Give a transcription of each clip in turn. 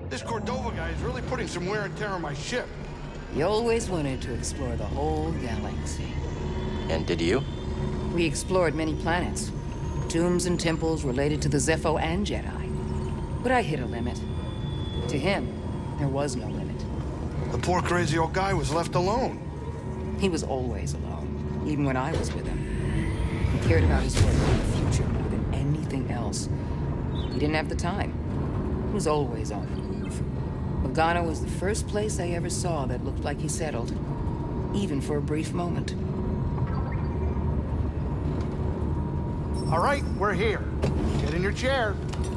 This Cordova guy is really putting some wear and tear on my ship. He always wanted to explore the whole galaxy. And did you? We explored many planets. Tombs and temples related to the Zepho and Jedi. But I hit a limit. To him, there was no limit. The poor crazy old guy was left alone. He was always alone, even when I was with him. He cared about his work and the future more than anything else. He didn't have the time. He was always on the move. Bogano was the first place I ever saw that looked like he settled, even for a brief moment. All right, we're here. Get in your chair.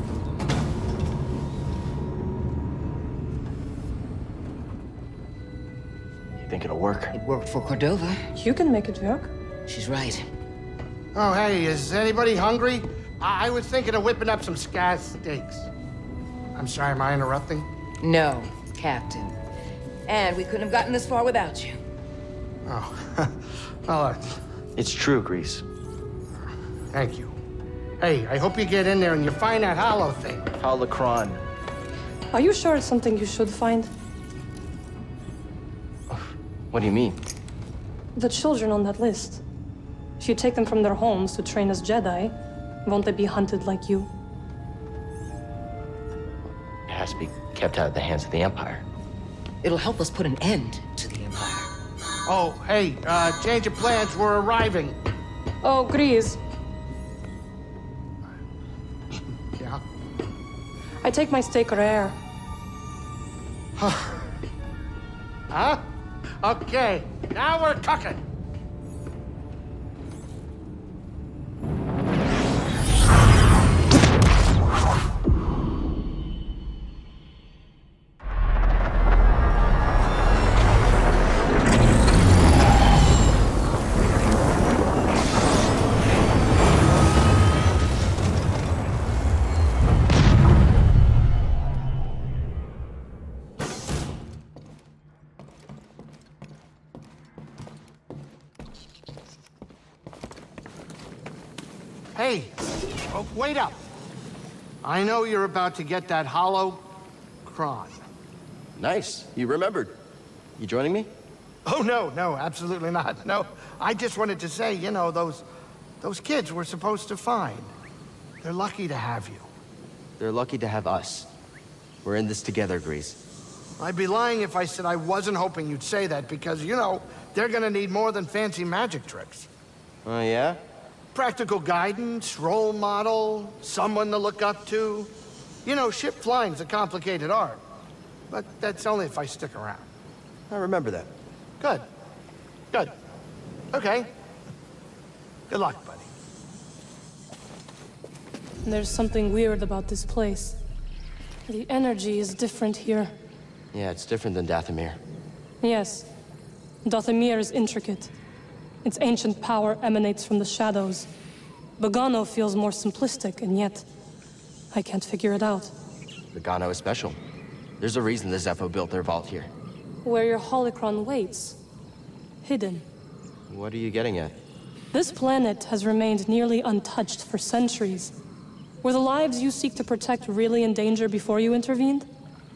You think it'll work? It worked for Cordova. You can make it work. She's right. Oh, hey, is anybody hungry? I was thinking of whipping up some scaz steaks. I'm sorry, am I interrupting? No, Captain. And we couldn't have gotten this far without you. Oh, well, It's true, Grease. thank you. Hey, I hope you get in there and you find that hollow thing. Holocron. Are you sure it's something you should find? What do you mean? The children on that list. If you take them from their homes to train as Jedi, won't they be hunted like you? It has to be kept out of the hands of the Empire. It'll help us put an end to the Empire. Oh, hey, change of plans, we're arriving. Oh, Grease. Yeah? I take my steak rare. Huh? Okay, now we're cooking. Hey, oh, wait up. I know you're about to get that Holocron. Nice. You remembered. You joining me? Oh, no, absolutely not. No, I just wanted to say, you know, those kids we're supposed to find. They're lucky to have you. They're lucky to have us. We're in this together, Grease. I'd be lying if I said I wasn't hoping you'd say that because, you know, they're gonna need more than fancy magic tricks. Oh, yeah? Practical guidance, role model, someone to look up to. You know, ship flying's a complicated art. But that's only if I stick around. I remember that. Good. Good. Okay. Good luck, buddy. There's something weird about this place. The energy is different here. Yeah, it's different than Dathomir. Yes. Dathomir is intricate. Its ancient power emanates from the shadows. Bogano feels more simplistic, and yet I can't figure it out. Bogano is special. There's a reason the Zepho built their vault here. Where your holocron waits. Hidden. What are you getting at? This planet has remained nearly untouched for centuries. Were the lives you seek to protect really in danger before you intervened?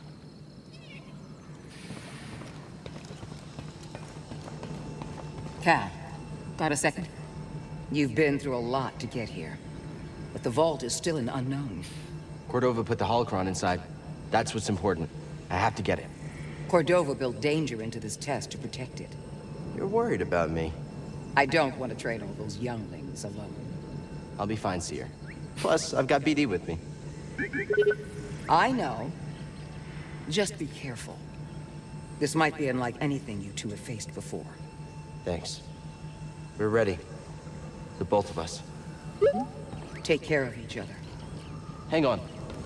Cal, got a second? You've been through a lot to get here. But the vault is still an unknown. Cordova put the holocron inside. That's what's important. I have to get it. Cordova built danger into this test to protect it. You're worried about me. I don't want to train all those younglings alone. I'll be fine, Seer. Plus, I've got BD with me. I know. Just be careful. This might be unlike anything you two have faced before. Thanks. We're ready. The both of us. Take care of each other. Hang on.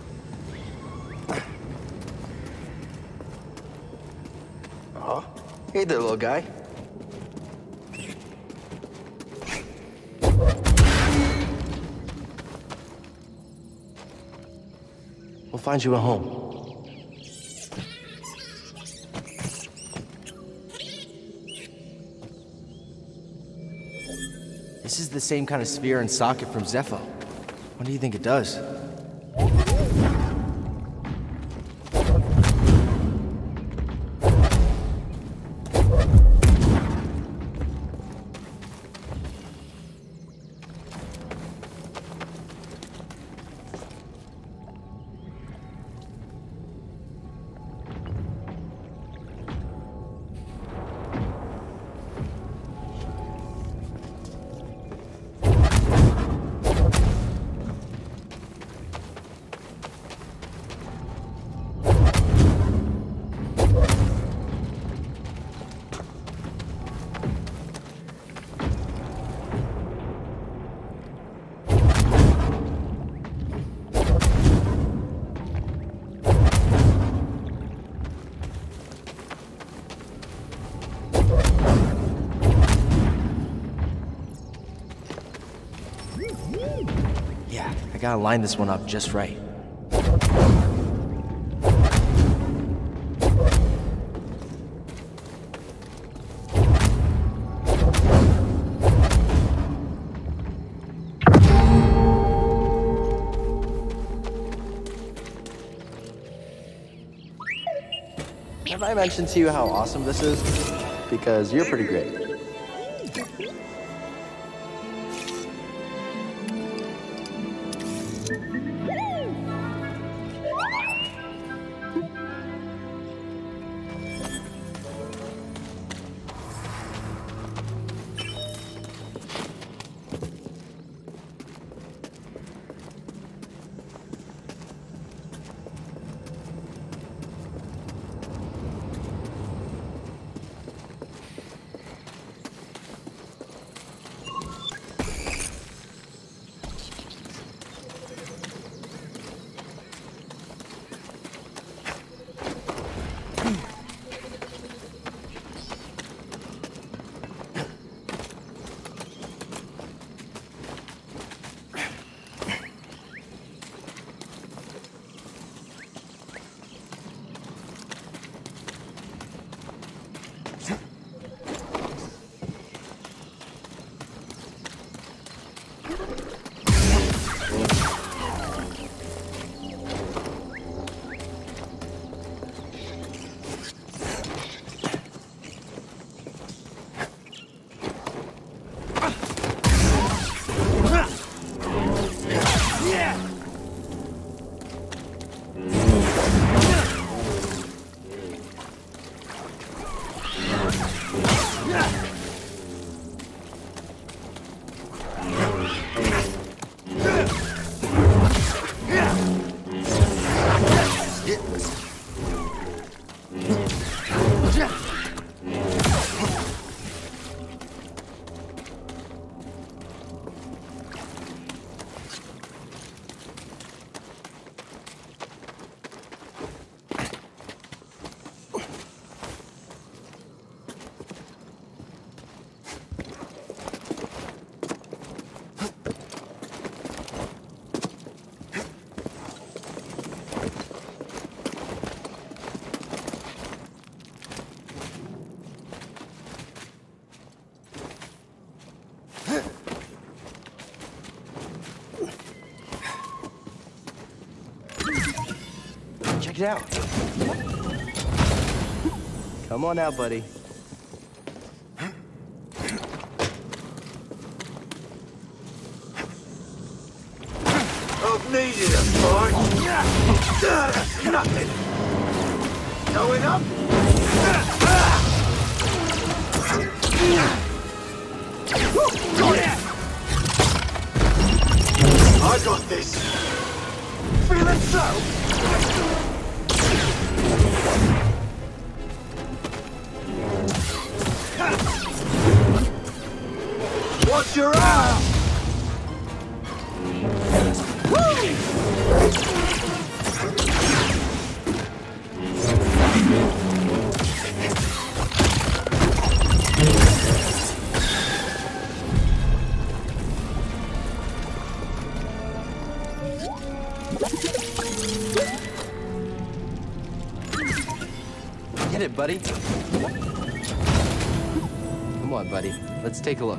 Oh, hey there, little guy. We'll find you a home. This is the same kind of sphere and socket from Zepho. What do you think it does? Yeah, I gotta line this one up just right. Have I mentioned to you how awesome this is? Because you're pretty great. Check it out. Come on out, buddy. I've needed a fight. Nothing. Going up. I got this. Feeling so? Watch your ass! Get it, buddy. Come on, buddy. Let's take a look.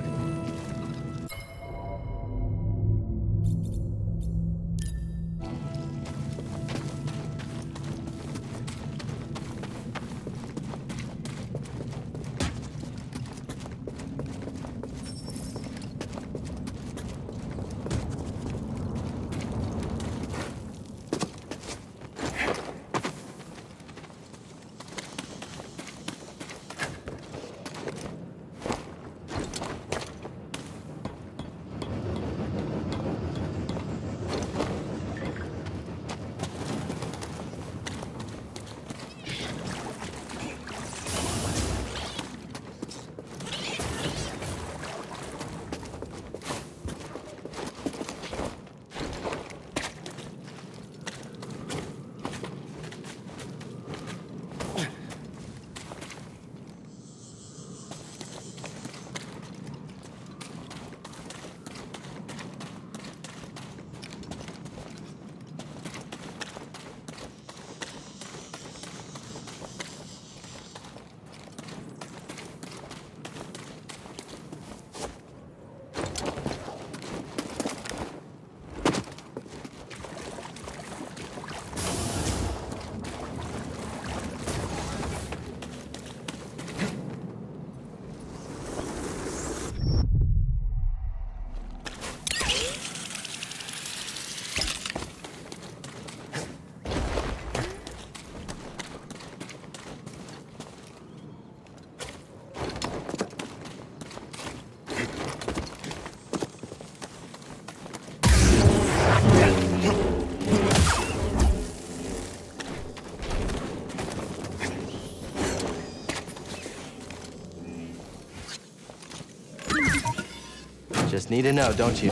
need to know, don't you?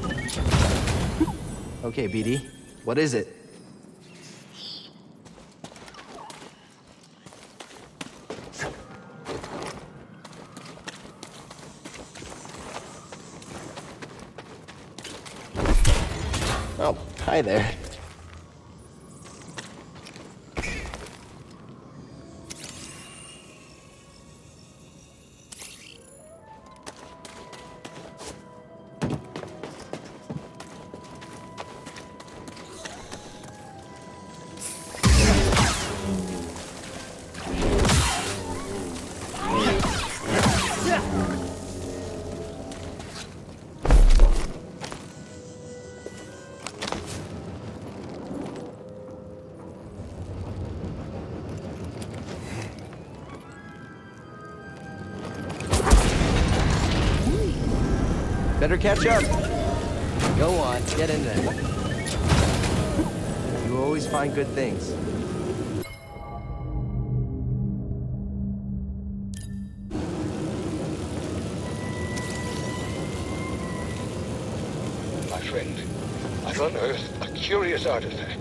Okay, BD. What is it? Oh, hi there. Better catch up. Go on, get in there. You always find good things. My friend, I've unearthed a curious artifact.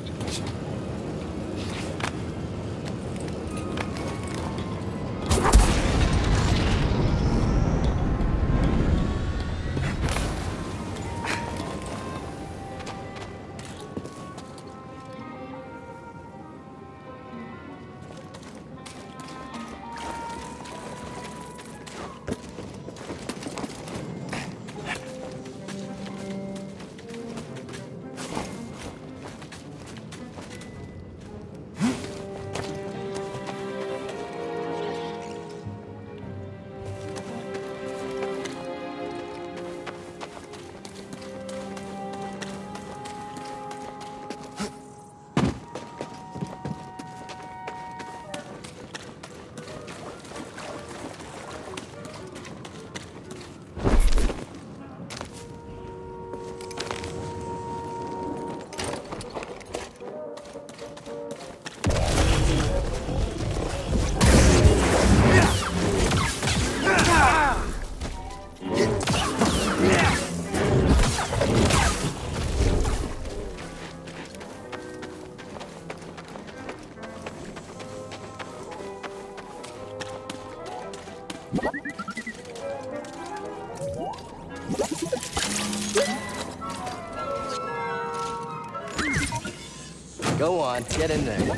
Go on, get in there.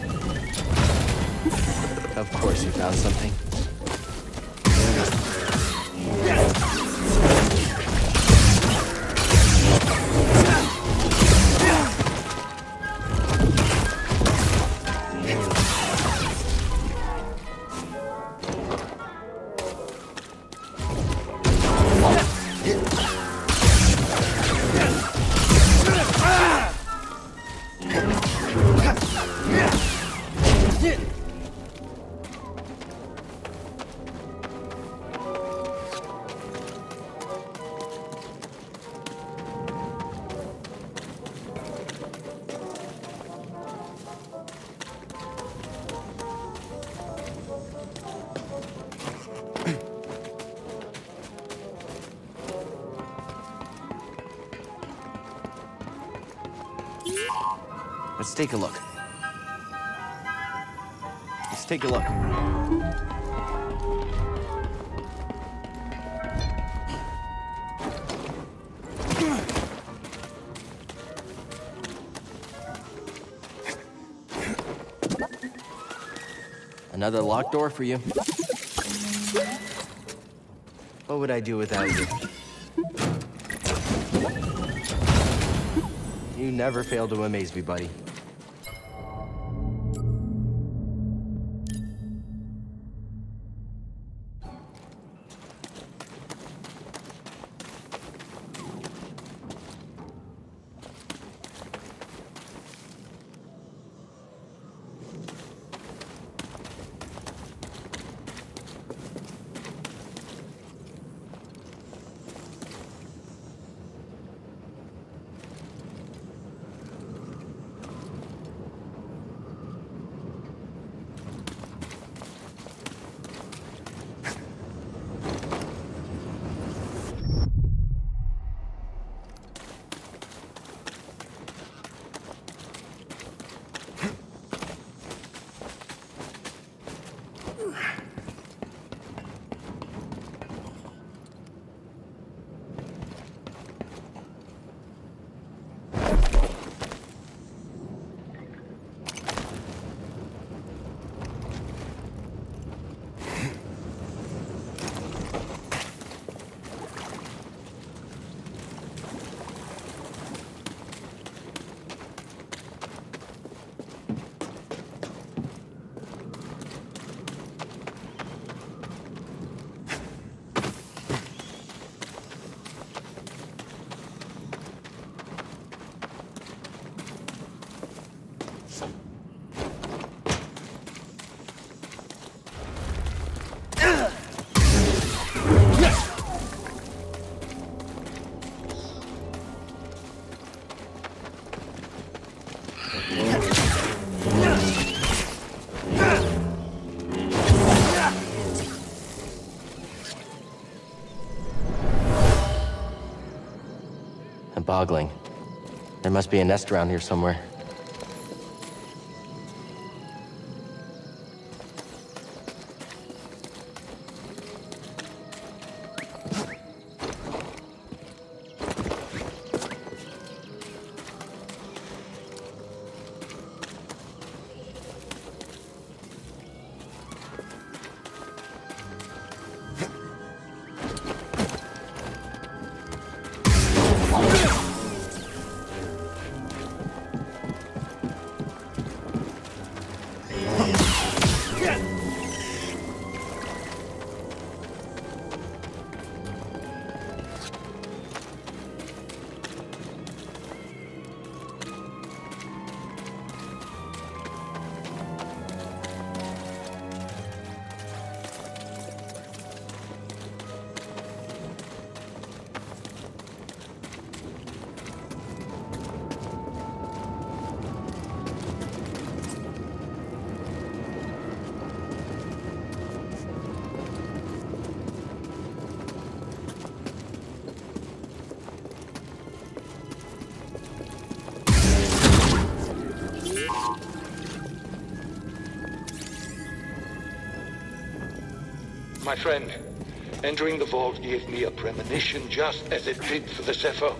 Of course you found something. Let's take a look. Let's take a look. Another locked door for you. What would I do without you? You never fail to amaze me, buddy. I'm boggling. There must be a nest around here somewhere. My friend, entering the vault gave me a premonition just as it did for the Zephyr.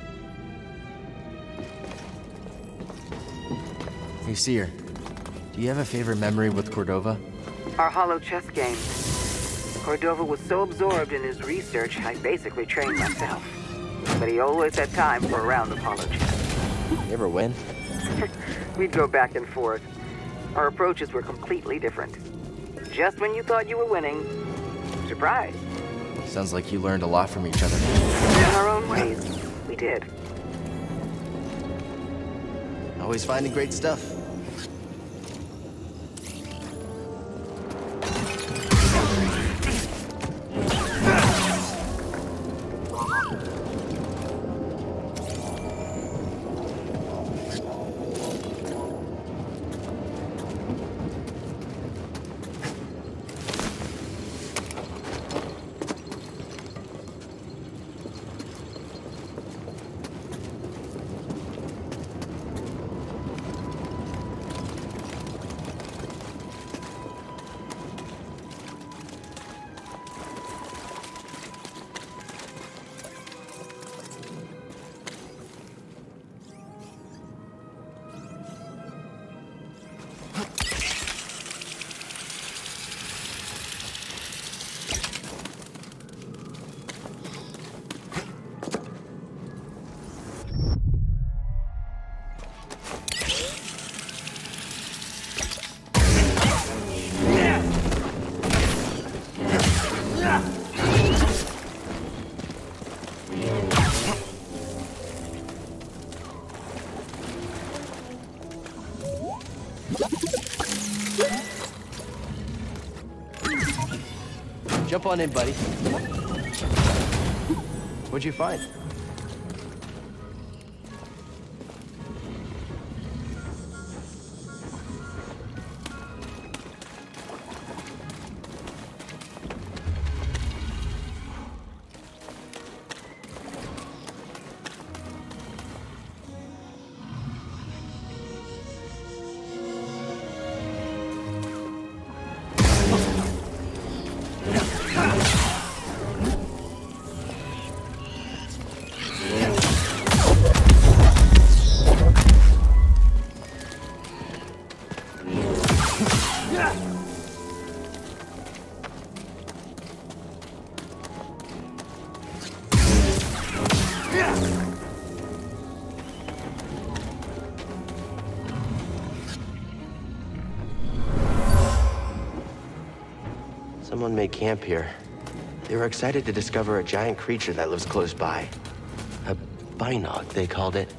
Hey, Seer. Do you have a favorite memory with Cordova? Our holo chess game. Cordova was so absorbed in his research, I basically trained myself. But he always had time for a round of holo chess. You ever win? We'd go back and forth. Our approaches were completely different. Just when you thought you were winning, surprise. Sounds like you learned a lot from each other. In our own ways, we did. Always finding great stuff. Jump on in, buddy. What'd you find? Someone made camp here. They were excited to discover a giant creature that lives close by. A binog, they called it.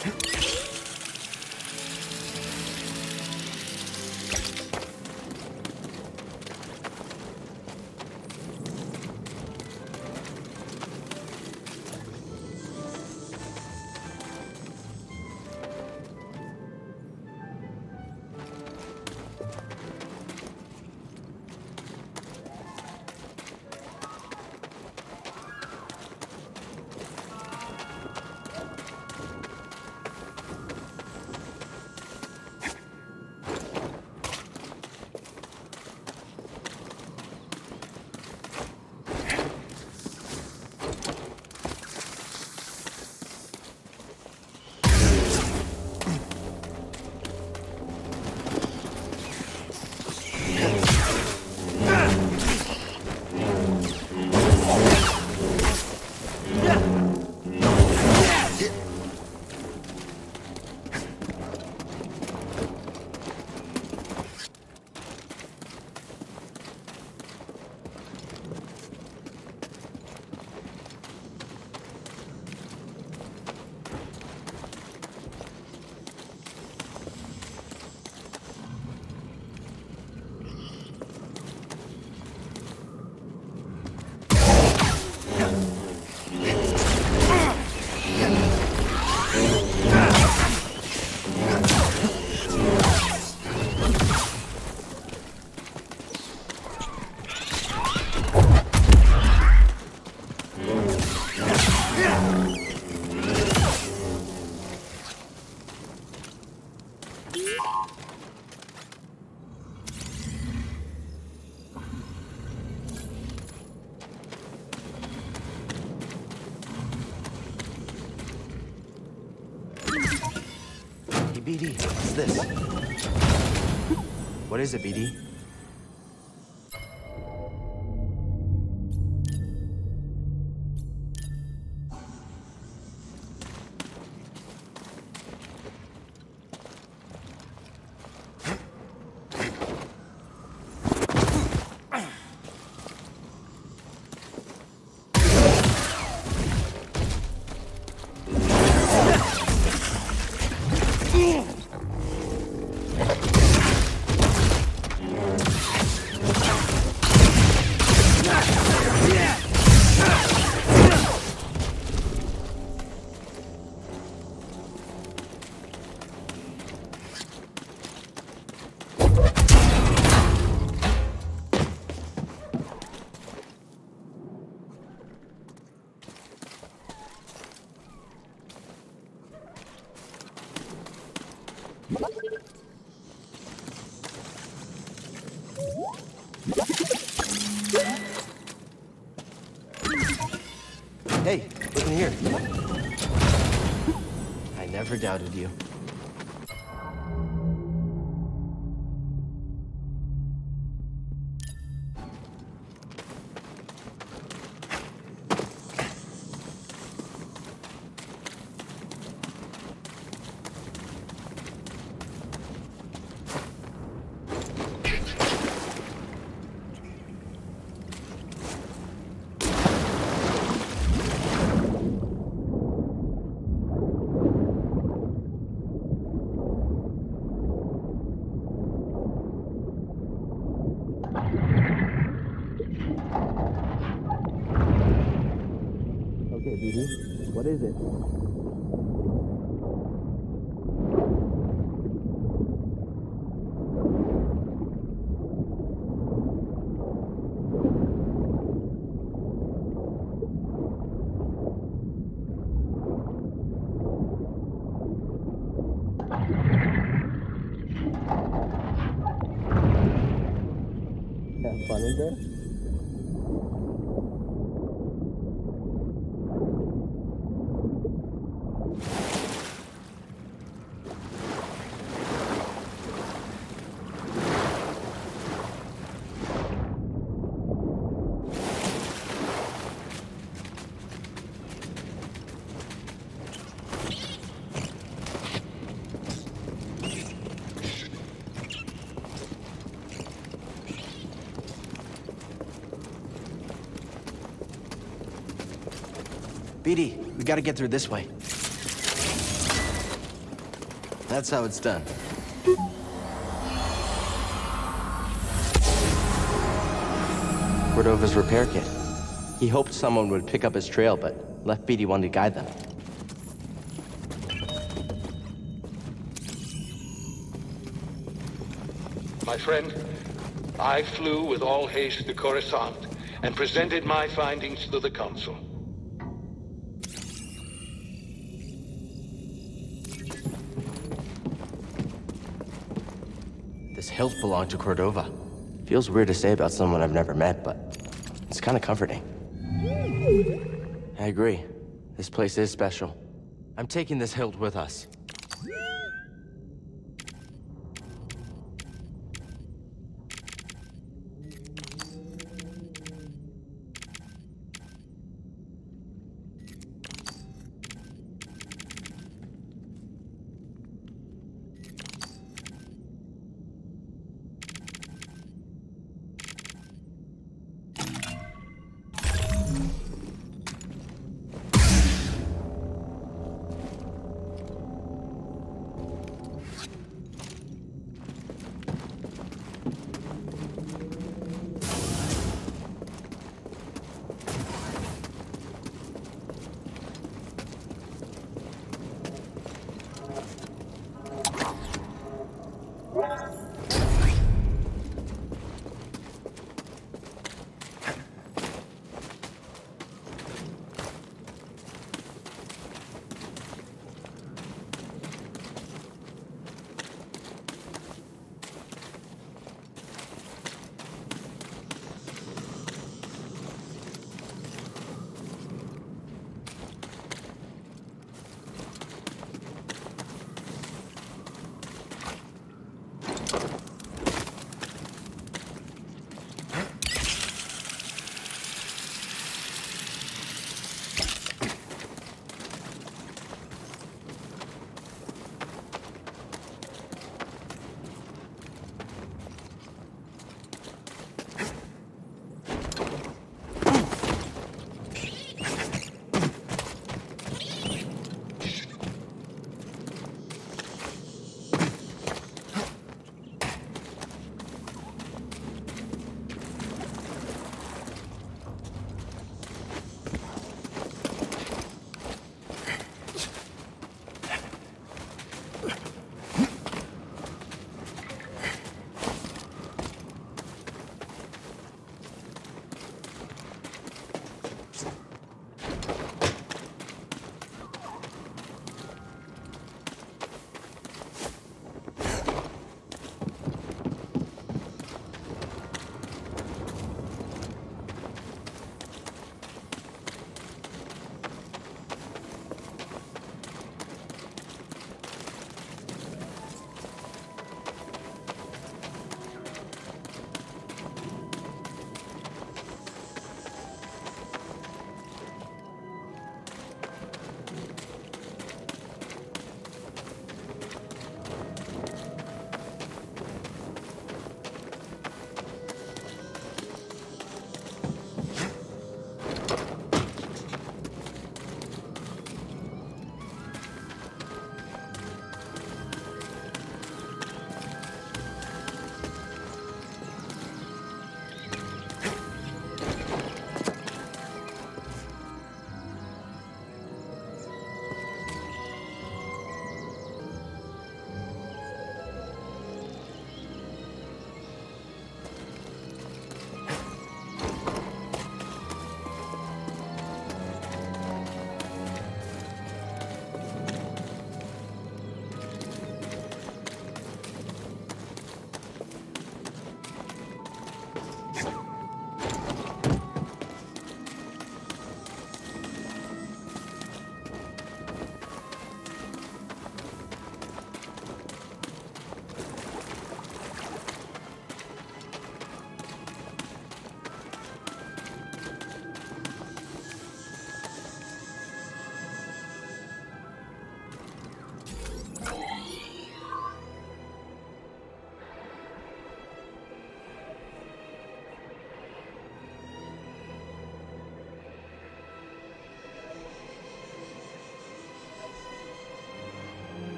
BD, what's this? What is it, BD? Hey, look in here. I never doubted you. Okay, BD, what is it? Have fun in there? BD, we gotta get through this way. That's how it's done. Cordova's repair kit. He hoped someone would pick up his trail, but left BD1 to guide them. My friend, I flew with all haste to Coruscant and presented my findings to the Council. This hilt belonged to Cordova. Feels weird to say about someone I've never met, but it's kind of comforting. I agree. This place is special. I'm taking this hilt with us.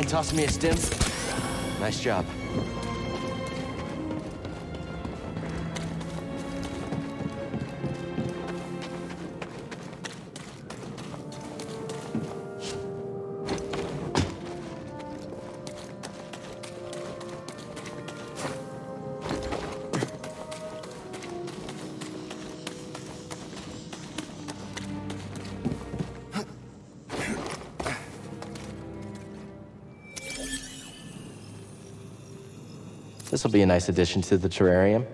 Mind tossing me a stim? Nice job. This will be a nice addition to the terrarium.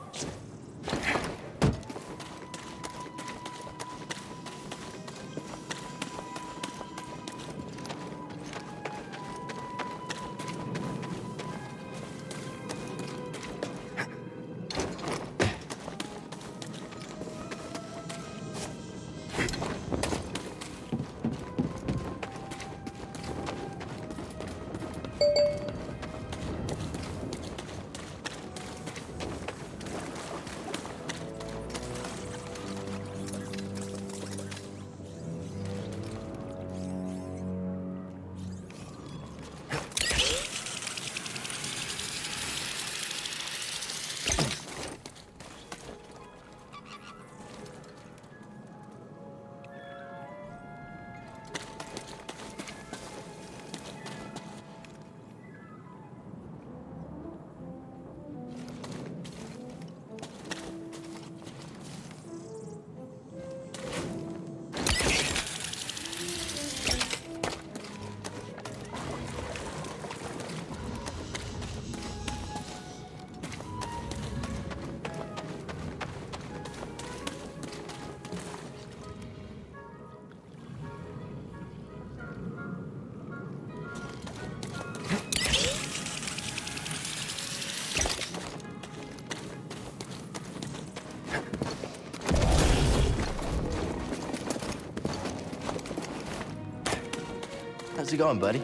How's it going, buddy?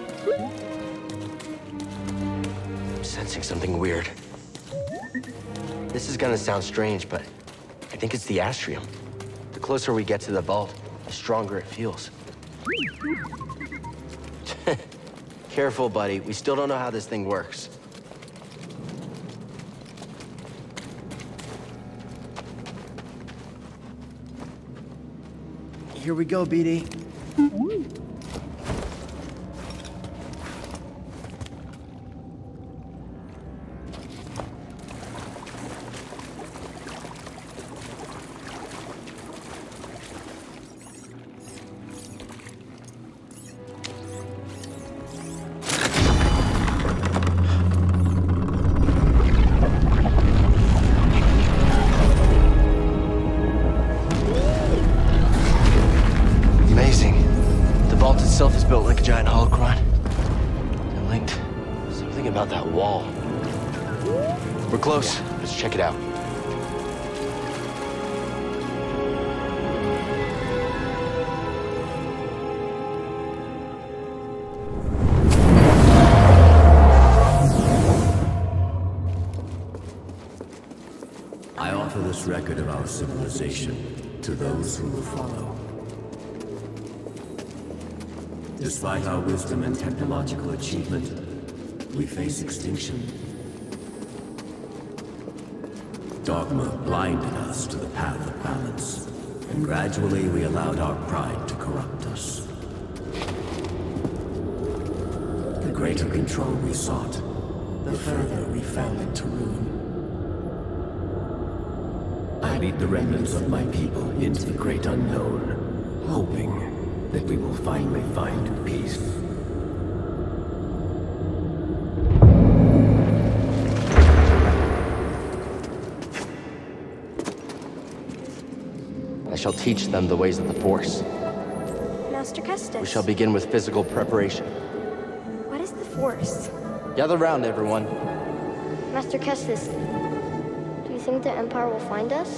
I'm sensing something weird. This is gonna sound strange, but I think it's the Astrium. The closer we get to the vault, the stronger it feels. Careful, buddy. We still don't know how this thing works. Here we go, BD. Itself is built like a giant holocron. They're linked. Something about that wall. We're close. Let's check it out. I offer this record of our civilization to those who will follow. Despite our wisdom and technological achievement, we face extinction. Dogma blinded us to the path of balance, and gradually we allowed our pride to corrupt us. The greater control we sought, the further we fell into ruin. I lead the remnants of my people into the great unknown, hoping that we will finally find peace. I shall teach them the ways of the Force. Master Kestis. We shall begin with physical preparation. What is the Force? Gather round, everyone. Master Kestis, do you think the Empire will find us?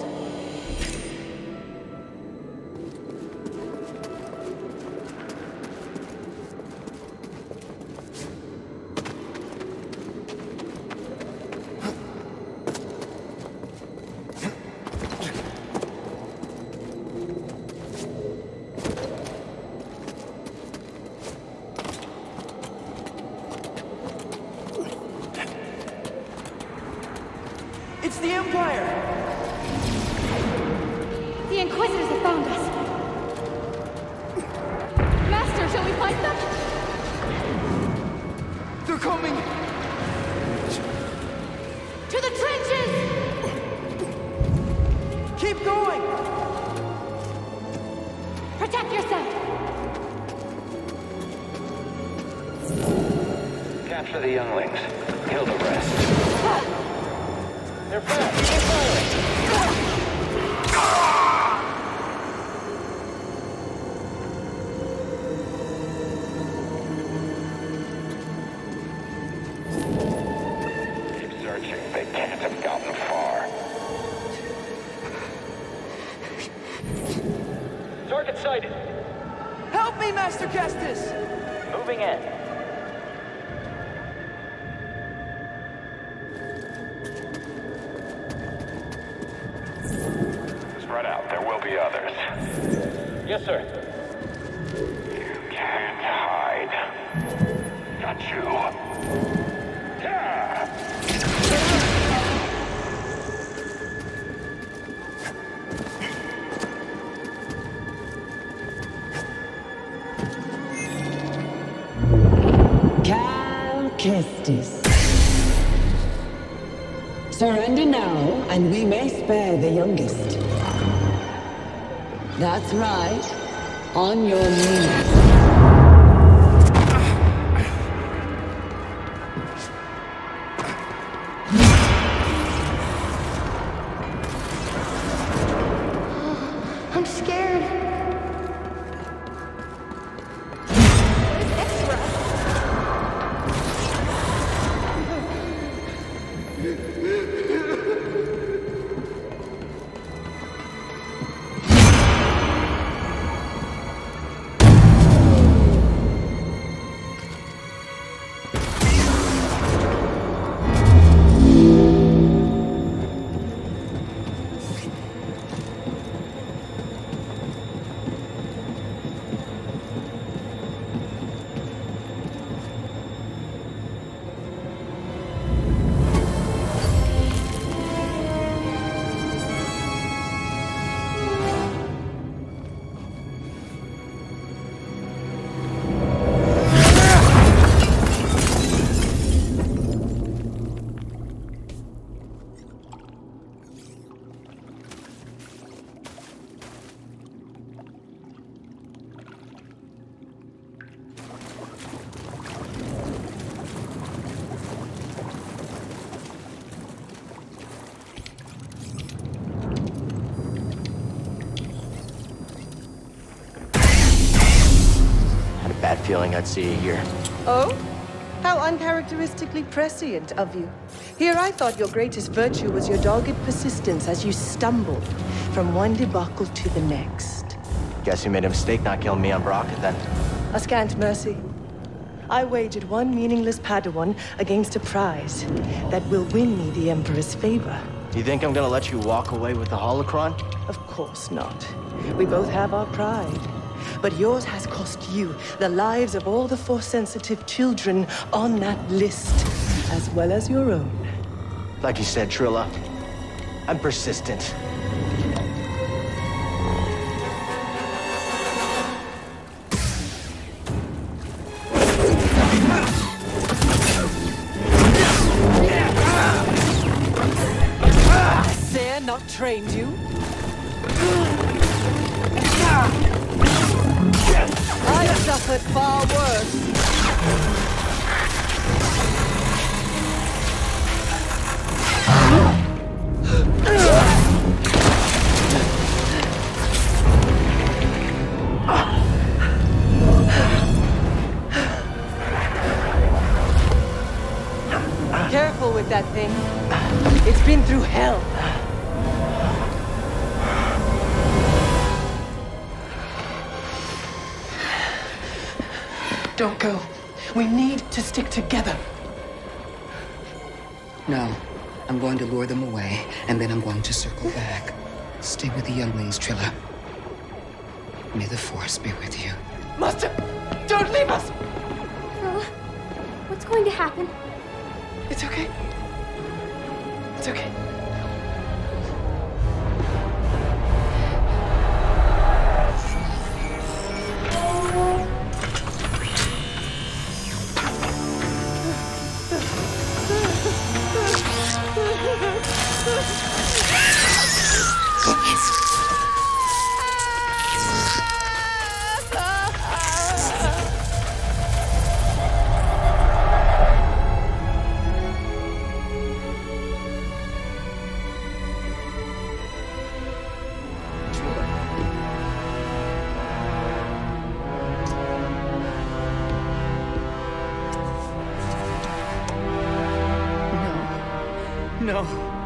It's the Empire! The Inquisitors have found us. Master, shall we fight them? They're coming! To the trenches! Keep going! Protect yourself! Capture the younglings. Kill the rest. They're fast. Keep firing. Keep searching. They can't have gotten far. Target sighted. Help me, Master Kestis! Moving in. Spread out. There will be others. Yes, sir. You can't hide. Not you. Yeah! Cal Kestis. Surrender now, and we may spare the youngest. That's right. On your knees. I'm scared. Bad feeling I'd see you here. Oh? How uncharacteristically prescient of you. Here I thought your greatest virtue was your dogged persistence as you stumbled from one debacle to the next. Guess you made a mistake not killing me on Baraka then. A scant mercy. I wagered one meaningless Padawan against a prize that will win me the Emperor's favor. You think I'm gonna let you walk away with the Holocron? Of course not. We both have our pride. But yours has cost you the lives of all the Force-sensitive children on that list, as well as your own. Like you said, Trilla, I'm persistent. Has Sare not trained you? I suffered far worse. Careful with that thing. It's been through hell. Don't go. We need to stick together. No. I'm going to lure them away, and then I'm going to circle back. Stay with the younglings, Trilla. May the Force be with you. Master! Don't leave us! Trilla, what's going to happen? It's okay. It's okay. No.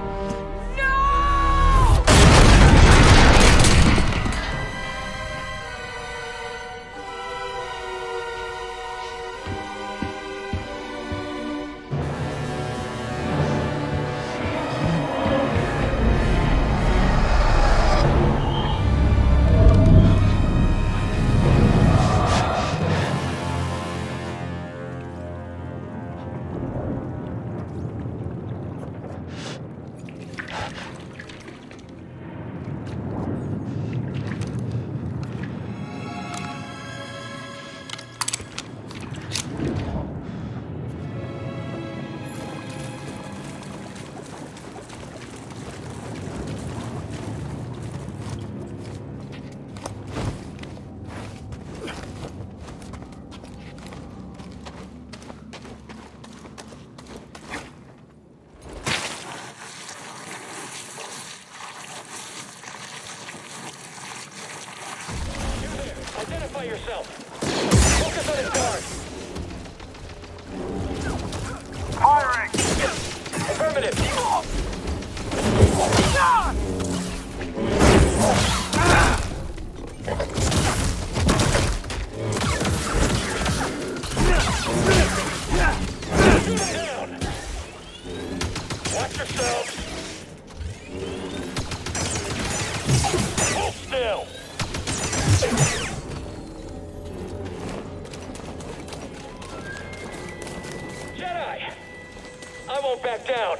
Identify yourself. Focus on his guard. Firing! Affirmative. Shoot him down. Watch yourselves. Hold still. Jedi! I won't back down.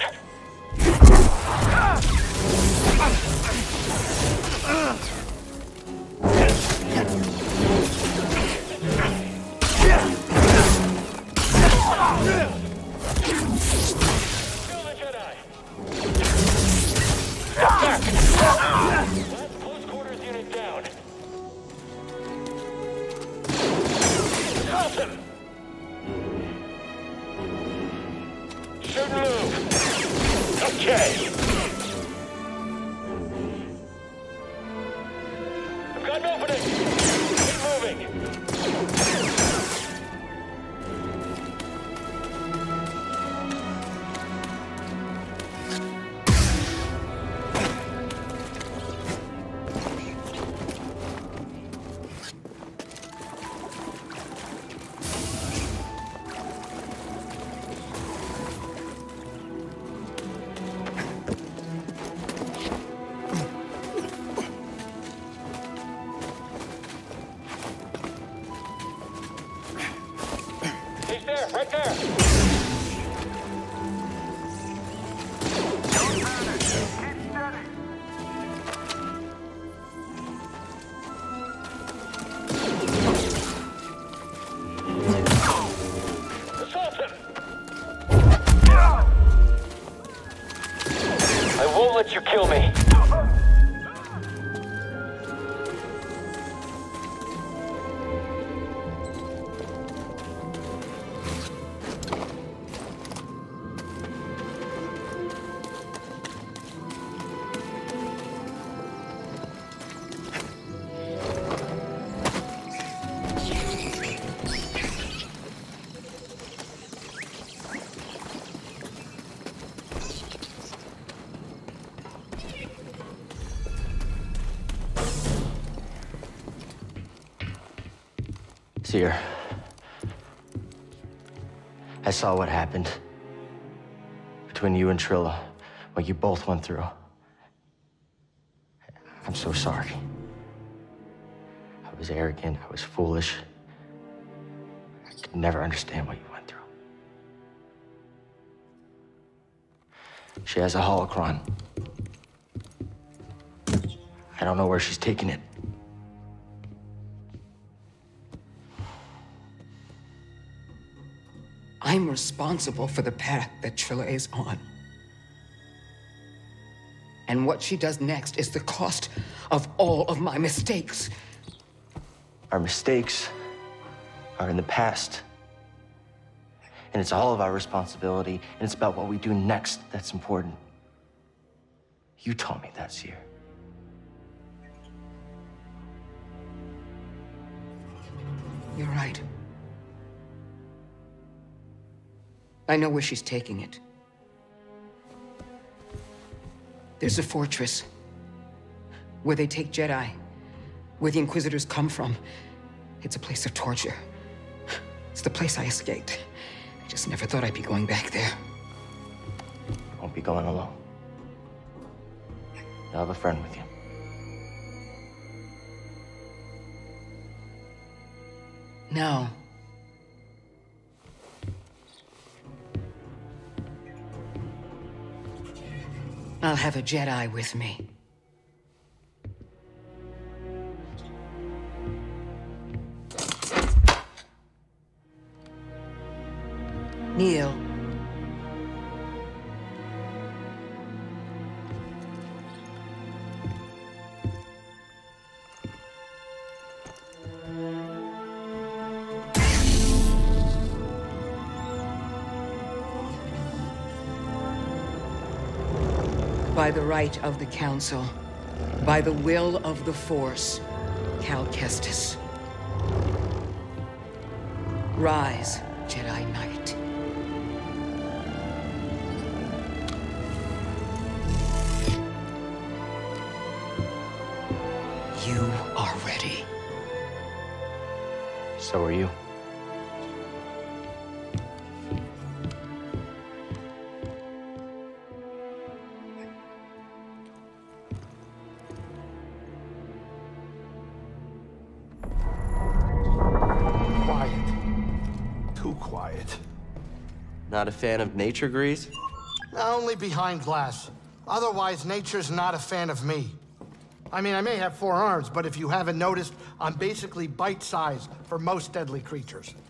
Kill the Jedi. Attack! Last close quarters unit down. Assault him! Shoot and move. Okay. I've got an opening. Keep moving. He's there, right there. Don't panic. Keep steady. Assault him. I won't let you kill me. Seer, I saw what happened between you and Trilla, what you both went through. I'm so sorry. I was arrogant, I was foolish. I could never understand what you went through. She has a holocron. I don't know where she's taking it. I'm responsible for the path that Trilla is on. And what she does next is the cost of all of my mistakes. Our mistakes are in the past. And it's all of our responsibility, and it's about what we do next that's important. You taught me that, Seer. You're right. I know where she's taking it. There's a fortress. Where they take Jedi. Where the Inquisitors come from. It's a place of torture. It's the place I escaped. I just never thought I'd be going back there. Won't be going alone. You'll have a friend with you. No. I'll have a Jedi with me. Neil. By the right of the Council, by the will of the Force, Cal Kestis. Rise, Jedi Knight. You are ready. So are you. Not a fan of nature, Grease? Only behind glass. Otherwise, nature's not a fan of me. I mean, I may have 4 arms, but if you haven't noticed, I'm basically bite-sized for most deadly creatures.